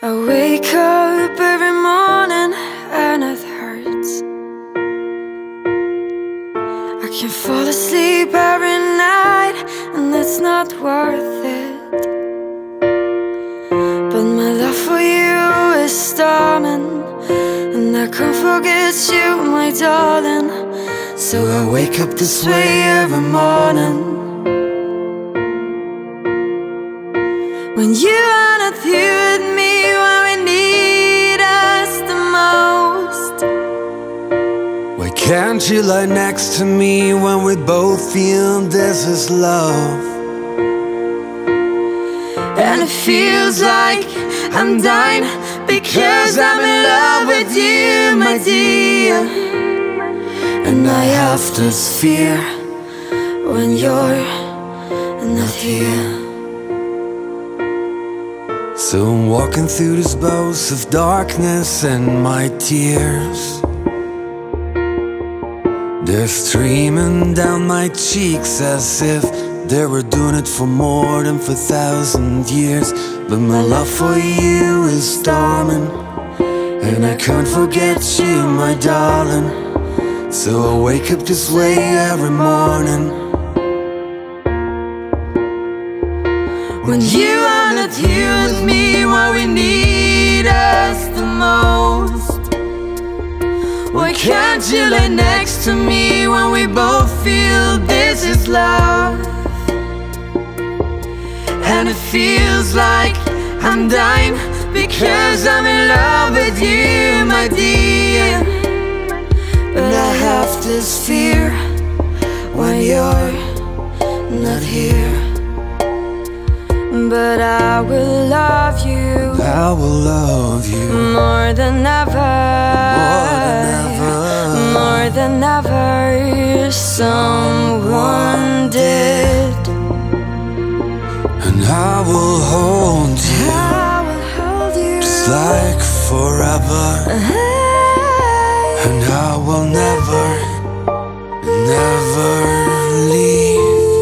I wake up every morning and it hurts. I can fall asleep every night and it's not worth it. But my love for you is storming, and I can't forget you, my darling. So I wake up this way every morning. When you are not here with me, when we need us the most. Why can't you lie next to me when we both feel this is love? And it feels like I'm dying because I'm in love with you, my dear. And I have this fear when you're not here. So I'm walking through this bows of darkness and my tears, they're streaming down my cheeks as if they were doing it for more than 4,000 years. But my love for you is storming, and I can't forget you, my darling. So I wake up this way every morning. When you are not here with me, when we need us the most. Why can't you lay next to me when we both feel this is love? And it feels like I'm dying because I'm in love with you, my dear. But I have this fear when you're not here. But I will love you, I will love you more than ever, more than ever someone did. And I will hold you, just like forever. And I will never, never leave.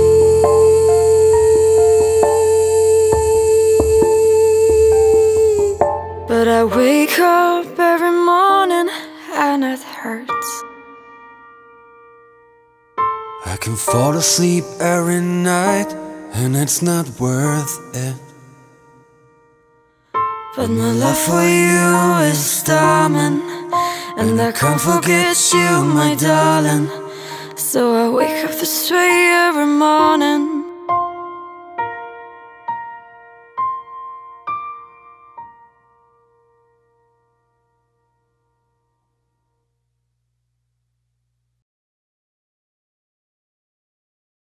But I wake up every morning and it hurts. I can fall asleep every night and it's not worth it. But my love for you is storming, and I can't forget you, my darling. So I wake up this way every morning.